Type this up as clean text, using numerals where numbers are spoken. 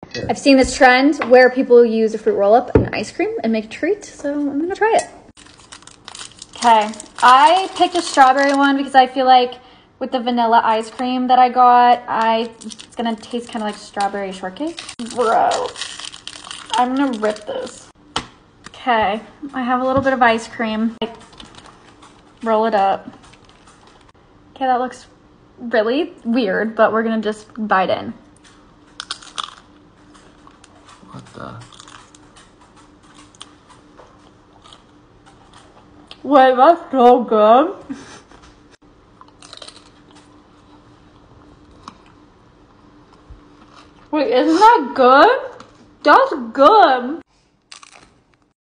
I've seen this trend where people use a fruit roll-up and ice cream and make a treat, so I'm gonna try it. Okay, I picked a strawberry one because I feel like with the vanilla ice cream that I got, it's gonna taste kind of like strawberry shortcake. Bro, I'm gonna rip this. Okay, I have a little bit of ice cream. Roll it up. Okay, that looks really weird, but we're gonna just bite in. What the? Wait, that's so good. Wait, isn't that good? That's good.